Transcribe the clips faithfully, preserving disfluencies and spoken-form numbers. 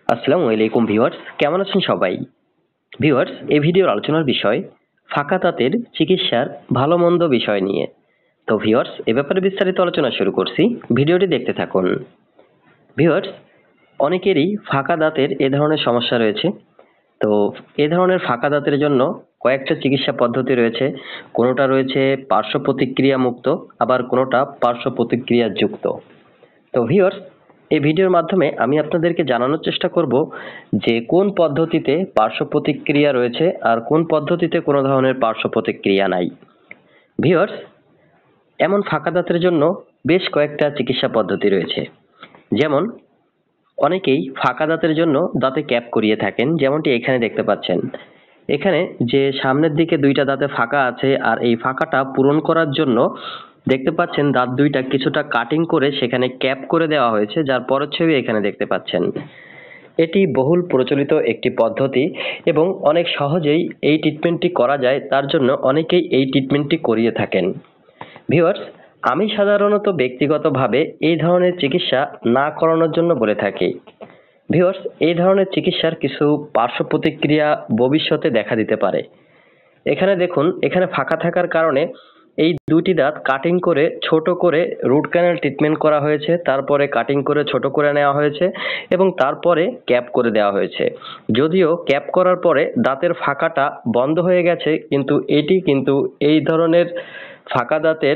আসসালামু আলাইকুম ভিউয়ার্স, কেমন আছেন সবাই? ভিউয়ার্স, এই ভিডিওর আলোচনার বিষয় ফাঁকা দাঁতের চিকিৎসার ভালো মন্দ বিষয় নিয়ে। তো ভিউয়ার্স, এ ব্যাপারে বিস্তারিত আলোচনা শুরু করছি, ভিডিওটি দেখতে থাকুন। ভিউয়ার্স, অনেকেরই ফাঁকা দাঁতের এ ধরনের সমস্যা রয়েছে। তো এ ধরনের ফাঁকা দাঁতের জন্য কয়েকটা চিকিৎসা পদ্ধতি রয়েছে। কোনোটা রয়েছে পার্শ্ব প্রতিক্রিয়া মুক্ত, আবার কোনোটা পার্শ্ব প্রতিক্রিয়া যুক্ত। তো ভিউয়ার্স, এই ভিডিওর মাধ্যমে আমি আপনাদেরকে জানানোর চেষ্টা করব যে কোন পদ্ধতিতে পার্শ্ব প্রতিক্রিয়া রয়েছে আর কোন পদ্ধতিতে কোনো ধরনের পার্শ্ব প্রতিক্রিয়া নাই। ভিউয়ার্স, এমন ফাঁকা দাঁতের জন্য বেশ কয়েকটা চিকিৎসা পদ্ধতি রয়েছে। যেমন অনেকেই ফাঁকা দাঁতের জন্য দাঁতে ক্যাপ করিয়ে থাকেন, যেমনটি এখানে দেখতে পাচ্ছেন। এখানে যে সামনের দিকে দুইটা দাঁতে ফাঁকা আছে আর এই ফাঁকাটা পূরণ করার জন্য দেখতে পাচ্ছেন দাঁত দুইটা কিছুটা কাটিং করে সেখানে ক্যাপ করে দেওয়া হয়েছে, যার পরের ছবি এখানে দেখতে পাচ্ছেন। এটি বহুল প্রচলিত একটি পদ্ধতি এবং অনেক সহজেই এই ট্রিটমেন্টটি করা যায়, তার জন্য অনেকেই এই ট্রিটমেন্টটি করিয়ে থাকেন। ভিউয়ার্স, আমি সাধারণত ব্যক্তিগতভাবে এই ধরনের চিকিৎসা না করানোর জন্য বলে থাকি। ভিউয়ার্স, এই ধরনের চিকিৎসার কিছু পার্শ্ব প্রতিক্রিয়া ভবিষ্যতে দেখা দিতে পারে। এখানে দেখুন, এখানে ফাঁকা থাকার কারণে এই দুটি দাঁত কাটিং করে ছোট করে রুট ক্যানাল ট্রিটমেন্ট করা হয়েছে, তারপরে কাটিং করে ছোট করে নেওয়া হয়েছে এবং তারপরে ক্যাপ করে দেওয়া হয়েছে। যদিও ক্যাপ করার পরে দাঁতের ফাঁকাটা বন্ধ হয়ে গেছে, কিন্তু এটি কিন্তু এই ধরনের ফাঁকা দাঁতের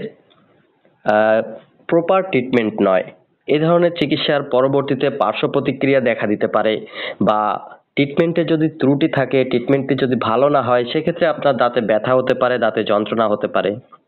প্রপার ট্রিটমেন্ট নয়। এ ধরনের চিকিৎসার পরবর্তীতে পার্শ্ব প্রতিক্রিয়া দেখা দিতে পারে বা ট্রিটমেন্টে যদি ত্রুটি থাকে, ট্রিটমেন্টটি যদি ভালো না হয়, সেক্ষেত্রে আপনার দাঁতে ব্যথা হতে পারে, দাঁতে যন্ত্রণা হতে পারে।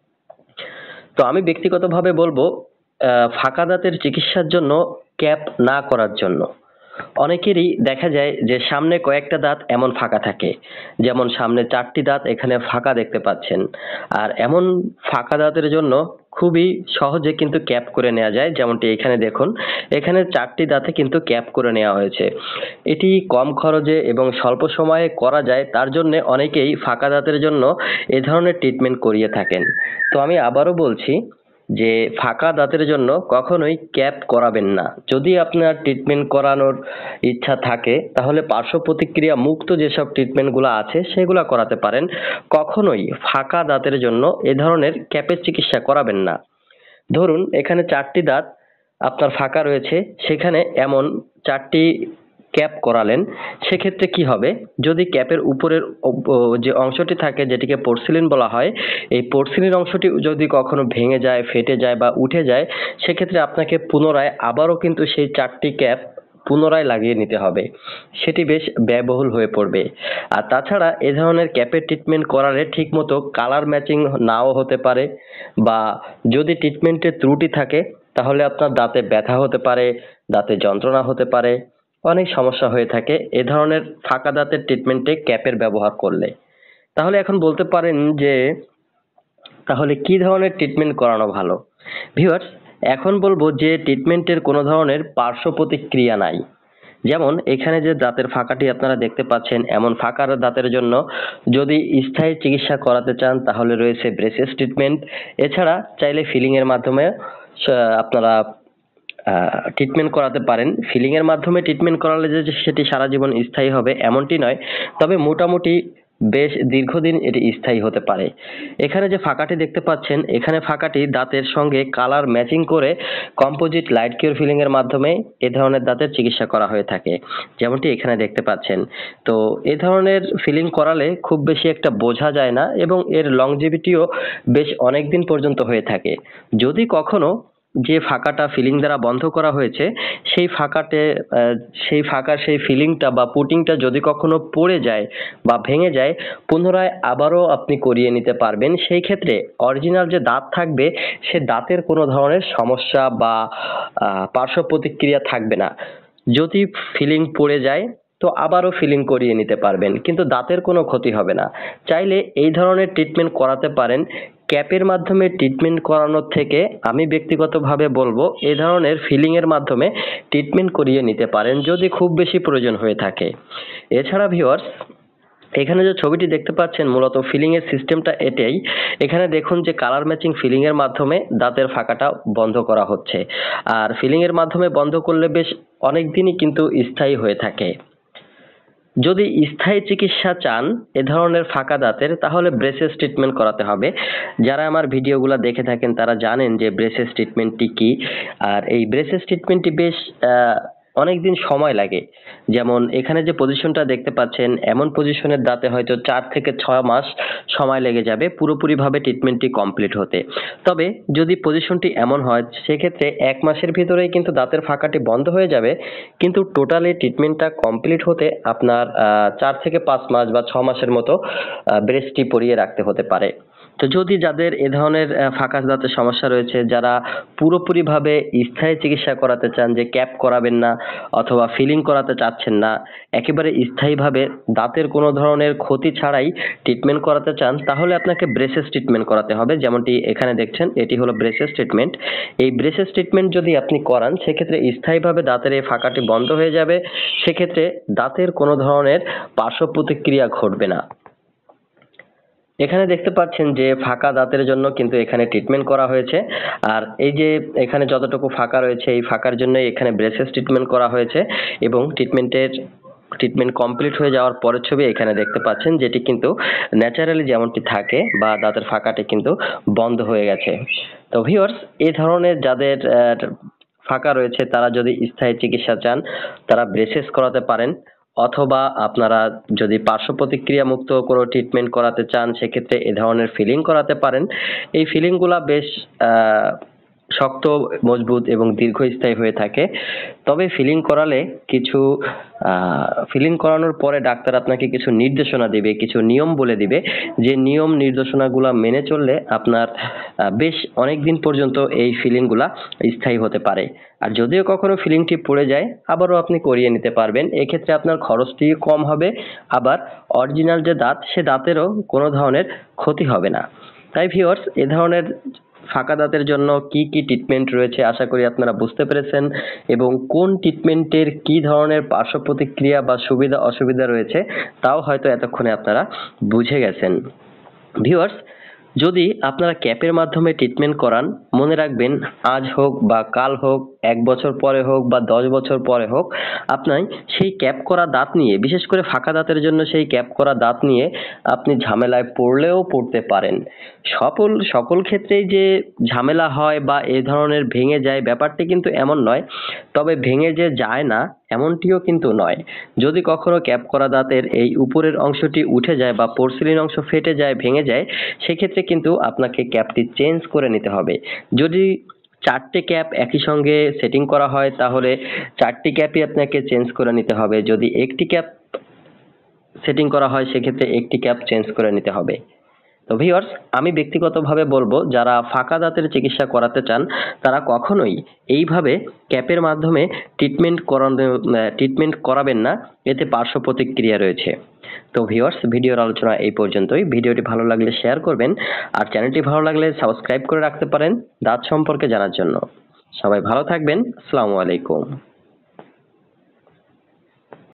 তো আমি ব্যক্তিগতভাবে বলবো ফাঁকা দাঁতের চিকিৎসার জন্য ক্যাপ না করার জন্য। অনেকেরই দেখা যায় যে সামনে কয়েকটা দাঁত এমন ফাঁকা থাকে, যেমন সামনে চারটি দাঁত এখানে ফাঁকা দেখতে পাচ্ছেন। আর এমন ফাঁকা দাঁতের জন্য খুবই সহজে কিন্তু ক্যাপ করে নেওয়া যায়, যেমনটি এখানে দেখুন, এখানে চারটি দাঁতে কিন্তু ক্যাপ করে নেওয়া হয়েছে। এটি কম খরচে এবং স্বল্প সময়ে করা যায়, তার জন্য অনেকেই ফাঁকা দাঁতের জন্য এ ধরনের ট্রিটমেন্ট করিয়ে থাকেন। তো আমি আবারও বলছি যে ফাঁকা দাঁতের জন্য কখনোই ক্যাপ করাবেন না। যদি আপনার ট্রিটমেন্ট করানোর ইচ্ছা থাকে তাহলে পার্শ্ব প্রতিক্রিয়া মুক্ত যেসব ট্রিটমেন্টগুলো আছে সেগুলো করাতে পারেন। কখনোই ফাঁকা দাঁতের জন্য এ ধরনের ক্যাপের চিকিৎসা করাবেন না। ধরুন এখানে চারটি দাঁত আপনার ফাঁকা রয়েছে, সেখানে এমন চারটি ক্যাপ করালেন, সেক্ষেত্রে কি হবে, যদি ক্যাপের উপরের যে অংশটি থাকে যেটিকে পোর্সিলিন বলা হয়, এই পোর্সিলিন অংশটি যদি কখনো ভেঙে যায়, ফেটে যায় বা উঠে যায়, সেক্ষেত্রে আপনাকে পুনরায় আবারও কিন্তু সেই চারটি ক্যাপ পুনরায় লাগিয়ে নিতে হবে। সেটি বেশ ব্যয়বহুল হয়ে পড়বে। আর তাছাড়া এ ধরনের ক্যাপের ট্রিটমেন্ট করালে ঠিকমতো কালার ম্যাচিং নাও হতে পারে, বা যদি ট্রিটমেন্টের ত্রুটি থাকে তাহলে আপনার দাঁতে ব্যথা হতে পারে, দাঁতে যন্ত্রণা হতে পারে, অনেক সমস্যা হয়ে থাকে এ ধরনের ফাঁকা দাঁতের ট্রিটমেন্টে ক্যাপের ব্যবহার করলে। তাহলে এখন বলতে পারেন যে তাহলে কি ধরনের ট্রিটমেন্ট করানো ভালো? ভিউয়ার্স, এখন বলবো যে ট্রিটমেন্টের কোনো ধরনের পার্শ্ব প্রতিক্রিয়া নাই। যেমন এখানে যে দাঁতের ফাঁকাটি আপনারা দেখতে পাচ্ছেন, এমন ফাঁকার দাঁতের জন্য যদি স্থায়ী চিকিৎসা করাতে চান তাহলে রয়েছে ব্রেসেস ট্রিটমেন্ট। এছাড়া চাইলে ফিলিং এর মাধ্যমে আপনারা ট্রিটমেন্ট করাতে পারেন। ফিলিং এর মাধ্যমে ট্রিটমেন্ট করালে যে সেটি সারা জীবন স্থায়ী হবে এমনটি নয়, তবে মোটামুটি বেশ দীর্ঘদিন এটি স্থায়ী হতে পারে। এখানে যে ফাঁকাটি দেখতে পাচ্ছেন, এখানে ফাঁকাটি দাঁতের সঙ্গে কালার ম্যাচিং করে কম্পোজিট লাইট কিউর ফিলিং এর মাধ্যমে এ ধরনের দাঁতের চিকিৎসা করা হয়ে থাকে, যেমনটি এখানে দেখতে পাচ্ছেন। তো এ ধরনের ফিলিং করালে খুব বেশি একটা বোঝা যায় না এবং এর লংজিভিটিও বেশ অনেক দিন পর্যন্ত হয়ে থাকে। যদি কখনো যে ফাঁকাটা ফিলিং দ্বারা বন্ধ করা হয়েছে সেই ফাঁকাতে সেই ফাঁকার সেই ফিলিংটা বা পুটিংটা যদি কখনো পড়ে যায় বা ভেঙে যায়, পুনরায় আবারও আপনি করিয়ে নিতে পারবেন। সেই ক্ষেত্রে অরিজিনাল যে দাঁত থাকবে সে দাঁতের কোনো ধরনের সমস্যা বা পার্শ্ব প্রতিক্রিয়া থাকবে না। যদি ফিলিং পড়ে যায় তো আবারও ফিলিং করিয়ে নিতে পারবেন, কিন্তু দাঁতের কোনো ক্ষতি হবে না। চাইলে এই ধরনের ট্রিটমেন্ট করাতে পারেন। ক্যাপের মাধ্যমে ট্রিটমেন্ট করানোর থেকে আমি ব্যক্তিগতভাবে বলবো এ ধরনের ফিলিং এর মাধ্যমে ট্রিটমেন্ট করিয়ে নিতে পারেন যদি খুব বেশি প্রয়োজন হয়ে থাকে। এছাড়া ভিউয়ার্স, এখানে যে ছবিটি দেখতে পাচ্ছেন মূলত ফিলিং এর সিস্টেমটা এটাই। এখানে দেখুন যে কালার ম্যাচিং ফিলিং এর মাধ্যমে দাঁতের ফাঁকাটা বন্ধ করা হচ্ছে। আর ফিলিং এর মাধ্যমে বন্ধ করলে বেশ অনেক দিনই কিন্তু স্থায়ী হয়ে থাকে। যদি স্থায়ী চিকিৎসা চান এ ধরনের ফাঁকা দাঁতের, তাহলে ব্রেসেস ট্রিটমেন্ট করাতে হবে। যারা আমার ভিডিওগুলো দেখে থাকেন তারা জানেন যে ব্রেসেস ট্রিটমেন্টটি কি। আর এই ব্রেসেস ট্রিটমেন্টটি বেশ আহ, অনেক দিন সময় লাগে। যেমন এখানে যে পজিশনটা দেখতে পাচ্ছেন, এমন পজিশনের দাঁতে হয়তো চার থেকে ছয় মাস সময় লেগে যাবে পুরোপুরিভাবে ট্রিটমেন্টটি কমপ্লিট হতে। তবে যদি পজিশনটি এমন হয় সেক্ষেত্রে এক মাসের ভিতরেই কিন্তু দাঁতের ফাঁকাটি বন্ধ হয়ে যাবে, কিন্তু টোটালি ট্রিটমেন্টটা কমপ্লিট হতে আপনার আহ, চার থেকে পাঁচ মাস বা ছ মাসের মতো ব্রেসটি পরিয়ে রাখতে হতে পারে। তো যদি যাদের এ ধরনের আহ, ফাঁকা দাঁতের সমস্যা রয়েছে, যারা পুরোপুরিভাবে স্থায়ী চিকিৎসা করাতে চান, যে ক্যাপ করাবেন না অথবা ফিলিং করাতে চাচ্ছেন না, একেবারে স্থায়ীভাবে দাঁতের কোনো ধরনের ক্ষতি ছাড়াই ট্রিটমেন্ট করাতে চান, তাহলে আপনাকে ব্রেসেস ট্রিটমেন্ট করাতে হবে। যেমনটি এখানে দেখছেন এটি হলো ব্রেসেস ট্রিটমেন্ট। এই ব্রেসেস ট্রিটমেন্ট যদি আপনি করান সেক্ষেত্রে স্থায়ীভাবে দাঁতের এই ফাঁকাটি বন্ধ হয়ে যাবে। সেক্ষেত্রে দাঁতের কোনো ধরনের পার্শ্ব প্রতিক্রিয়া ঘটবে না। এখানে দেখতে পাচ্ছেন যে ফাঁকা দাঁতের জন্য কিন্তু এখানে ট্রিটমেন্ট করা হয়েছে। আর এই যে এখানে যতটুকু ফাঁকা রয়েছে এই ফাঁকার জন্য এখানে ব্রেসেস ট্রিটমেন্ট করা হয়েছে, এবং ট্রিটমেন্টের ট্রিটমেন্ট কমপ্লিট হয়ে যাওয়ার পরের ছবি এখানে দেখতে পাচ্ছেন, যেটি কিন্তু ন্যাচারালি যেমনটি থাকে বা দাঁতের ফাঁকাটি কিন্তু বন্ধ হয়ে গেছে। তো ভিউয়ার্স, এই ধরনের যাদের আহ, ফাঁকা রয়েছে তারা যদি স্থায়ী চিকিৎসা চান তারা ব্রেসেস করাতে পারেন, অথবা আপনারা যদি পার্শ্ব প্রতিক্রিয়া মুক্ত কোনো ট্রিটমেন্ট করাতে চান সেক্ষেত্রে এ ধরনের ফিলিং করাতে পারেন। এই ফিলিংগুলা বেশ আহ, শক্ত, মজবুত এবং দীর্ঘস্থায়ী হয়ে থাকে। তবে ফিলিং করালে কিছু ফিলিং করানোর পরে ডাক্তার আপনাকে কিছু নির্দেশনা দিবে, কিছু নিয়ম বলে দিবে, যে নিয়ম নির্দেশনাগুলো মেনে চললে আপনার আহ, বেশ অনেক দিন পর্যন্ত এই ফিলিংগুলা স্থায়ী হতে পারে। আর যদিও কখনো ফিলিংটি পড়ে যায় আবারও আপনি করিয়ে নিতে পারবেন। এক্ষেত্রে আপনার খরচটি কম হবে, আবার অরিজিনাল যে দাঁত সে দাঁতেরও কোনো ধরনের ক্ষতি হবে না। তাই ভিউয়ার্স, এ ধরনের ফাঁকা দাঁতের জন্য কি কি ট্রিটমেন্ট রয়েছে আশা করি আপনারা বুঝতে পেরেছেন, এবং কোন ট্রিটমেন্টের কি ধরনের পার্শ্ব প্রতিক্রিয়া বা সুবিধা অসুবিধা রয়েছে তাও হয়তো এতক্ষণে আপনারা বুঝে গেছেন। ভিউয়ার্স, যদি আপনারা ক্যাপের মাধ্যমে ট্রিটমেন্ট করান, মনে রাখবেন আজ হোক বা কাল হোক, এক বছর পরে হোক বা দশ বছর পরে হোক, আপনার সেই ক্যাপ করা দাঁত নিয়ে, বিশেষ করে ফাঁকা দাঁতের জন্য সেই ক্যাপ করা দাঁত নিয়ে আপনি ঝামেলায় পড়লেও পড়তে পারেন। সকল সকল ক্ষেত্রেই যে ঝামেলা হয় বা এ ধরনের ভেঙে যায় ব্যাপারটি কিন্তু এমন নয়। তবে ভেঙে যে যায় না এমনটিও কিন্তু নয়। যদি কখনো ক্যাপ করা দাঁতের এই উপরের অংশটি উঠে যায় বা পোর্সিলিন অংশ ফেটে যায়, ভেঙে যায়, সেক্ষেত্রে কিন্তু আপনাকে ক্যাপটি চেঞ্জ করে নিতে হবে। যদি চারটে ক্যাপ একই সঙ্গে সেটিং করা হয় তাহলে চারটি ক্যাপই আপনাকে চেঞ্জ করে নিতে হবে। যদি একটি ক্যাপ সেটিং করা হয় সেক্ষেত্রে একটি ক্যাপ চেঞ্জ করে নিতে হবে। তো ভিউয়ার্স, আমি ব্যক্তিগতভাবে বলবো যারা ফাঁকা দাঁতের চিকিৎসা করাতে চান তারা কখনোই এইভাবে ক্যাপের মাধ্যমে ট্রিটমেন্ট করানো ট্রিটমেন্ট করাবেন না, এতে পার্শ্ব প্রতিক্রিয়া রয়েছে। তো ভিউয়ার্স, ভিডিওর আলোচনা এই পর্যন্তই। ভিডিওটি ভালো লাগলে শেয়ার করবেন, আর চ্যানেলটি ভালো লাগলে সাবস্ক্রাইব করে রাখতে পারেন দাঁত সম্পর্কে জানার জন্য। সবাই ভালো থাকবেন। আসসালামু আলাইকুম।